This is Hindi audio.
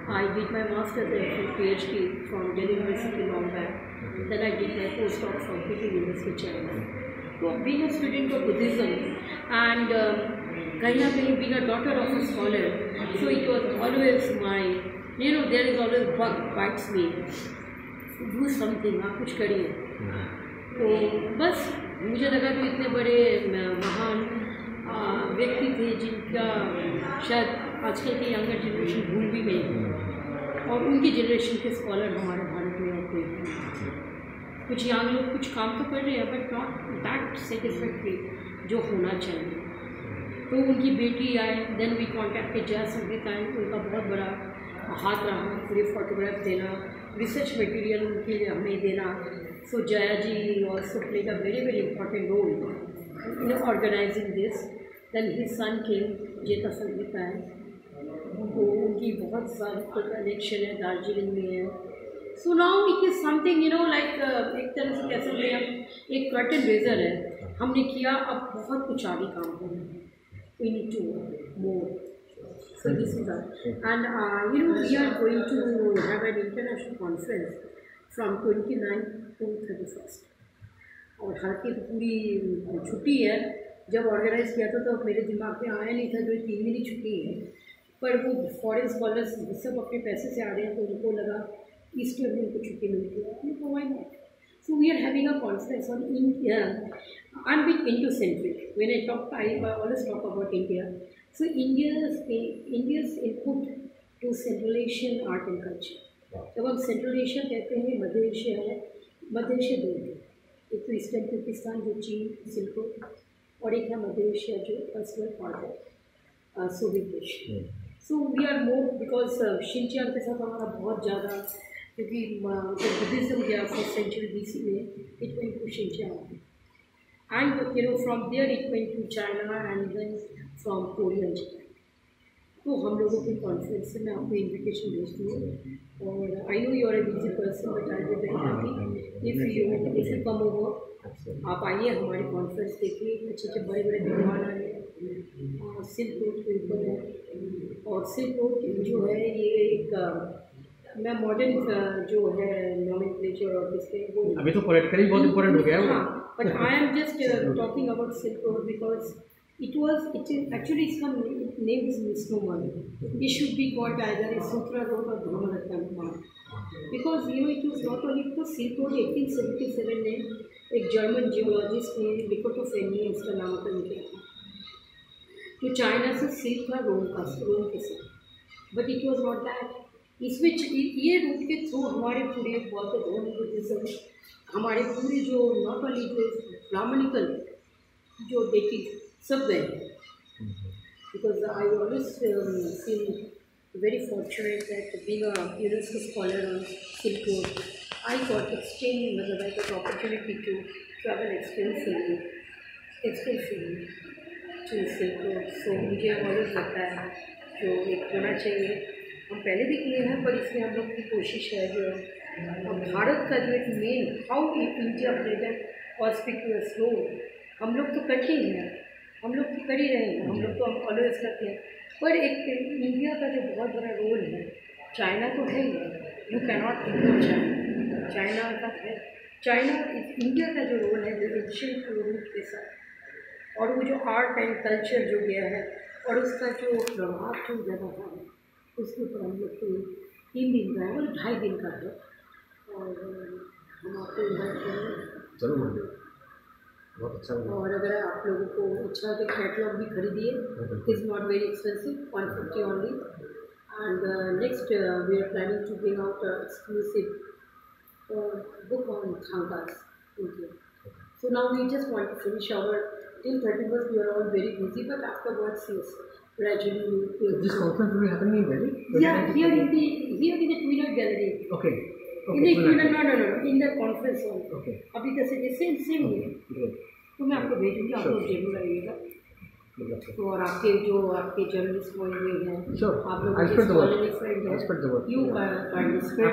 I did my master's and PhD from Delhi University long back. Then I did my postdoc from Peking University, China. So being a student of Buddhism and being a daughter of a scholar, so it was always my, there is always bug bites me. Do something, आप कुछ करिए. तो बस मुझे लगा कि इतने बड़े महान व्यक्ति थे जिनका शायद आजकल की यंगर जनरेशन भूल भी गई, और उनकी जनरेशन के स्कॉलर हमारे भारत में और कोई नहीं. कुछ यंग लोग कुछ काम तो कर रहे हैं बट नॉट दैट सेटिस्फैक्ट्री जो होना चाहिए. तो उनकी बेटी आए, then we contacted Jaya Sankrityayan. उनका बहुत बड़ा हाथ रहा पूरे फोटोग्राफ देना, रिसर्च मटेरियल उनके लिए हमें देना. So Jaya ji also played a very very important role in organising this. Then his son came Jeta Sankrityayan. तो उनकी बहुत सारी कनेक्शन है, दार्जिलिंग में है. So now it is something like एक तरह से कह सकते हैं हम एक कर्टन रेजर है हमने किया. अब बहुत कुछ आगे काम करना है. We need to more. So this is that, and we are going to have an international conference from 29th to 31st. और हालांकि तो पूरी छुट्टी है. जब ऑर्गेनाइज किया था तो मेरे दिमाग में आया नहीं था जो 3 दिन ही छुट्टी है, पर वो फॉरेन स्कॉलर्स सब अपने पैसे से आ रहे हैं तो उनको लगा ईस्टर में उनको छुट्टी मिलती है. तो why not. So we are having a conference on India. I'm a bit Indo-centric. When I talk, I always talk about India. So India's input to Central Asian art and culture. जब हम सेंट्रल एशिया कहते हैं, मध्य एशिया है. मध्य एशिया दो है, एक तो ईस्टर्न तुर्किस्तान जो चीन सिल्क रोड, और एक है मध्य एशिया जो पर्सनल पार्ट है Soviet Asia. So we are more because Xinjiang के साथ हमारा बहुत ज़्यादा, क्योंकि जब बुद्धिज़्म गया 1st century BC में, it went to Xinjiang and from there it went to China and then from Korea and Japan. तो हम लोगों के कॉन्फ्रेंस से मैं आपको इन्विटेशन भेजती हूँ. और I know you are a busy person but I be very happy if you come over. आप आइए हमारे कॉन्फ्रेंस देखिए. अच्छे अच्छे बड़े बड़े विद्वान आए हैं. सिल्क रोड के ऊपर है, और सिल्क रोड जो है ये एक मैं मॉडर्न जो है नॉमेनक्लेचर और इसके वो अभी तो पॉलिटिकली बहुत इंपॉर्टेंट हो गया है. हाँ, but I am just talking about silk road because it is actually इसका name is misnomer. It should be called either a Sutra Road or Brahmarattam Road, because it was not only because Silk Road 1877 में एक जर्मन जियोलॉजिस्ट ने लिकोटोफेनी इसका नामकरण किया था. तो चाइना से सिल्क का रोम के साथ, but it was not that. इसमें ये रूट के थ्रू हमारे पूरे बौद्ध धर्म बुद्धिज्म हमारे पूरे जो नॉट ओनली जो ब्राह्मणिकल जो देती सब गए. Because I always feel very fortunate that being a UNESCO scholar on silk road I got exchange, मतलब I got opportunity to travel expensively to silk road. So मुझे ऑलवेज लगता है जो एक होना चाहिए. हम पहले भी किए हैं, पर इसमें हम लोग की कोशिश है जो भारत का जो एक main how India played an auspicious role. हम लोग तो करते ही हैं, हम लोग तो कर ही रहे हैं, हम लोग तो ऑलवेज करते हैं. पर एक इंडिया का जो बहुत बड़ा रोल है, चाइना तो है ही, you cannot ignore China. China का है, चाइना इंडिया का जो रोल है जो एशियन रूट के साथ, और वो जो आर्ट एंड कल्चर जो गया है और उसका जो प्रभाव जो ज़्यादा है उसके ऊपर हम लोग को 3 दिन का है और 2.5 दिन का है. और हम आपको इन्वाइट करेंगे जरूर. बहुत अच्छा. और अगर आप लोगों को अच्छा तो कैटलॉग भी खरीदिए. It is not very expensive, 150 only. And next we are planning to bring out exclusive book on Thangas. So now we just want to finish our till 31st. We are all very busy, but afterwards, yes, gradually we will. This conference will be happening in Delhi? Yeah, here in the Twin Gallery. Okay. In the no, in the conference hall. Okay. अभी जैसे same ही है. तो मैं आपको भेजूँगी, आप लोग जरूर आइएगा. तो और आपके जो आपके जर्नलिस्ट हुए हैं, आप लोग फ्रेंड है, यू